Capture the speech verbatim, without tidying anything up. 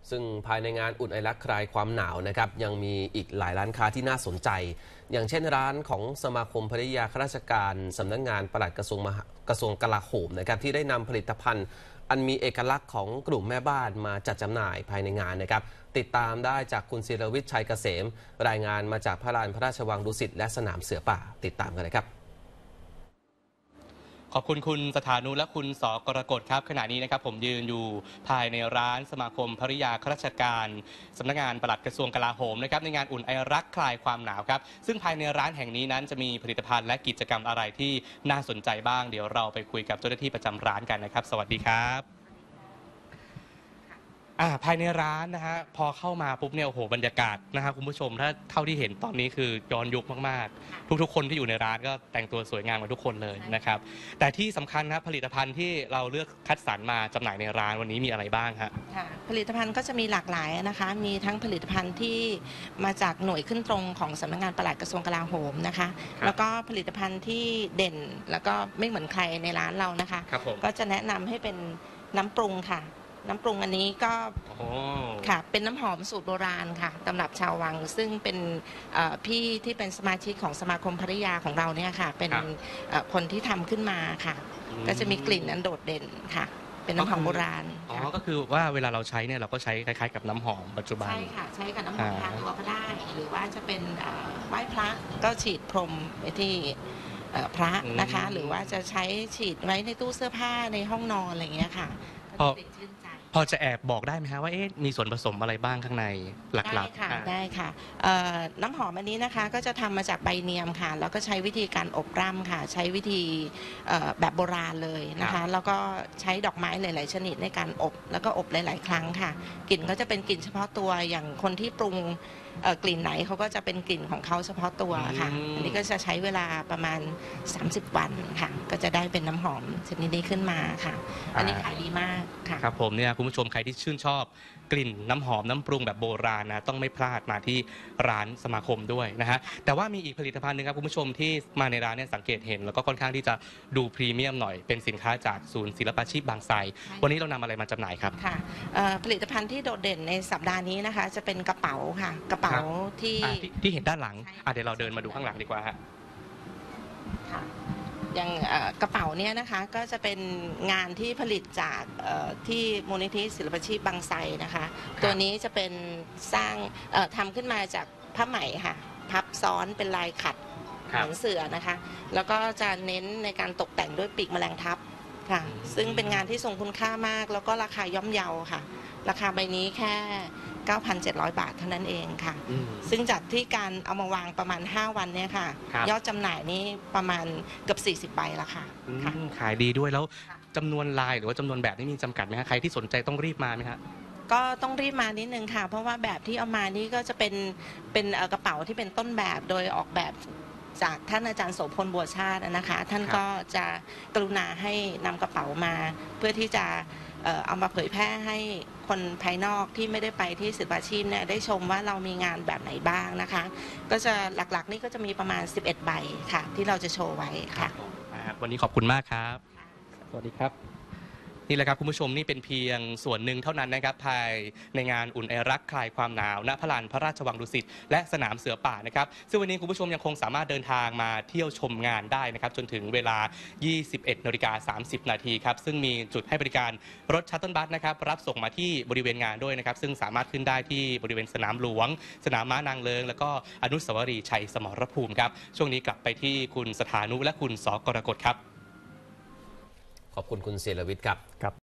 ซึ่งภายในงานอุ่นไอรักคลายความหนาวนะครับยังมีอีกหลายร้านค้าที่น่าสนใจอย่างเช่นร้านของสมาคมภริยาข้าราชการสำนักงานปลัดกระทรวงกระทรวงกลาโหมนะครับที่ได้นำผลิตภัณฑ์อันมีเอกลักษณ์ของกลุ่มแม่บ้านมาจัดจำหน่ายภายในงานนะครับติดตามได้จากคุณศิรวิทย์ชัยเกษมรายงานมาจากพระลานพระราชวังดุสิตและสนามเสือป่าติดตามกันเลยครับขอบคุณคุณสถานุและคุณสกรกฎครับขณะนี้นะครับผมยืนอยู่ภายในร้านสมาคมภริยาข้าราชการสำนักงานปลัดกระทรวงกลาโหมนะครับในงานอุ่นไอรักคลายความหนาวครับซึ่งภายในร้านแห่งนี้นั้นจะมีผลิตภัณฑ์และกิจกรรมอะไรที่น่าสนใจบ้างเดี๋ยวเราไปคุยกับเจ้าหน้าที่ประจำร้านกันนะครับสวัสดีครับอ่าภายในร้านนะฮะพอเข้ามาปุ๊บเนี่ยโอ้โหบรรยากาศนะครับคุณผู้ชมถ้าเท่าที่เห็นตอนนี้คือย้อนยุคมากๆทุกๆคนที่อยู่ในร้านก็แต่งตัวสวยงามกันทุกคนเลยนะครับแต่ที่สำคัญนะผลิตภัณฑ์ที่เราเลือกคัดสรรมาจำหน่ายในร้านวันนี้มีอะไรบ้างครับค่ะผลิตภัณฑ์ก็จะมีหลากหลายนะคะมีทั้งผลิตภัณฑ์ที่มาจากหน่วยขึ้นตรงของสำนักงานปลัดกระทรวงกลาโหมนะคะแล้วก็ผลิตภัณฑ์ที่เด่นแล้วก็ไม่เหมือนใครในร้านเรานะคะก็จะแนะนำให้เป็นน้ำปรุงค่ะน้ำปรุงอันนี้ก็ค่ะเป็นน้ำหอมสูตรโบราณค่ะตำรับชาววังซึ่งเป็นพี่ที่เป็นสมาชิกของสมาคมภริยาของเราเนี่ยค่ะเป็นคนที่ทำขึ้นมาค่ะก็จะมีกลิ่นอันโดดเด่นค่ะเป็นน้ำหอมโบราณอ๋อก็คือว่าเวลาเราใช้เนี่ยเราก็ใช้คล้ายๆกับน้ำหอมปัจจุบันใช่ค่ะใช้กับน้ำหอมทาตัวก็ได้หรือว่าจะเป็นไหว้พระก็ฉีดพรมไปที่พระนะคะหรือว่าจะใช้ฉีดไว้ในตู้เสื้อผ้าในห้องนอนอะไรอย่างเงี้ยค่ะพอพอจะแอบบอกได้ไหมฮะว่าเอ๊ะมีส่วนผสมอะไรบ้างข้างในหลักๆได้ค่ะได้ค่ะน้ำหอมอันนี้นะคะก็จะทำมาจากใบเนียมค่ะแล้วก็ใช้วิธีการอบร่ำค่ะใช้วิธีแบบโบราณเลยนะคะแล้วก็ใช้ดอกไม้หลายๆชนิดในการอบแล้วก็อบหลายๆครั้งค่ะกลิ่นก็จะเป็นกลิ่นเฉพาะตัวอย่างคนที่ปรุงกลิ่นไหนเขาก็จะเป็นกลิ่นของเขาเฉพาะตัวค่ะอันนี้ก็จะใช้เวลาประมาณสามสิบวันค่ะก็จะได้เป็นน้ำหอมชนิดนี้ขึ้นมาค่ะอันนี้ขายดีมากค่ะครับผมเนี่ยคุณผู้ชมใครที่ชื่นชอบกลิ่นน้ำหอมน้ำปรุงแบบโบราณนะต้องไม่พลาดมาที่ร้านสมาคมด้วยนะฮะแต่ว่ามีอีกผลิตภัณฑ์นึงครับคุณผู้ชมที่มาในร้านเนี่ยสังเกตเห็นแล้วก็ค่อนข้างที่จะดูพรีเมียมหน่อยเป็นสินค้าจากศูนย์ศิลปาชีพบางไทรวันนี้เรานำอะไรมาจำหน่ายครับค่ะผลิตภัณฑ์ที่โดดเด่นในสัปดาห์นี้นะคะจะเป็นกระเป๋าค่ะกระเป๋าที่ที่เห็นด้านหลังเดี๋ยวเราเดินมาดูข้างหลังดีกว่าฮะอย่างกระเป๋าเนี่ยนะคะก็จะเป็นงานที่ผลิตจากที่มูลนิธิศิลปาชีพบางไทรนะคะตัวนี้จะเป็นสร้างทำขึ้นมาจากผ้าไหมค่ะพับซ้อนเป็นลายขัดเหมือนเสือนะคะแล้วก็จะเน้นในการตกแต่งด้วยปีกแมลงทับค่ะซึ่งเป็นงานที่ทรงคุณค่ามากแล้วก็ราคาย่อมเยาค่ะราคาใบนี้แค่ เก้าพันเจ็ดร้อย บาทเท่านั้นเองค่ะซึ่งจากที่การเอามาวางประมาณห้าวันเนี่ยค่ะยอดจำหน่ายนี้ประมาณเกือบสี่สิบใบแล้วค่ะขายดีด้วยแล้วจำนวนลายหรือว่าจำนวนแบบนี้มีจำกัดไหมคะใครที่สนใจต้องรีบมาไหมคะก็ต้องรีบมานิดนึงค่ะเพราะว่าแบบที่เอามานี่ก็จะเป็นเป็นกระเป๋าที่เป็นต้นแบบโดยออกแบบจากท่านอาจารย์โสพลบัวชาตินะคะท่านก็จะกรุณาให้นำกระเป๋ามาเพื่อที่จะเอามาเผยแพร่ให้คนภายนอกที่ไม่ได้ไปที่ศิลปาชีพเนี่ยได้ชมว่าเรามีงานแบบไหนบ้างนะคะก็จะหลักๆนี่ก็จะมีประมาณสิบเอ็ดใบค่ะที่เราจะโชว์ไว้ค่ะวันนี้ขอบคุณมากครับสวัสดีครับนี่แหละครับคุณผู้ชมนี่เป็นเพียงส่วนหนึ่งเท่านั้นนะครับภายในงานอุ่นไอรักคลายความหนาวณพระลานพระราชวังดุสิตและสนามเสือป่านะครับซึ่งวันนี้คุณผู้ชมยังคงสามารถเดินทางมาเที่ยวชมงานได้นะครับจนถึงเวลา ยี่สิบเอ็ดนาฬิกาสามสิบนาทีครับซึ่งมีจุดให้บริการรถชัตเติลบัสนะครับรับส่งมาที่บริเวณงานด้วยนะครับซึ่งสามารถขึ้นได้ที่บริเวณสนามหลวงสนามม้านางเลิงแล้วก็อนุสาวรีย์ชัยสมรภูมิครับช่วงนี้กลับไปที่คุณสถานุและคุณสกรกฎครับขอบคุณคุณศิรวิทย์ครับ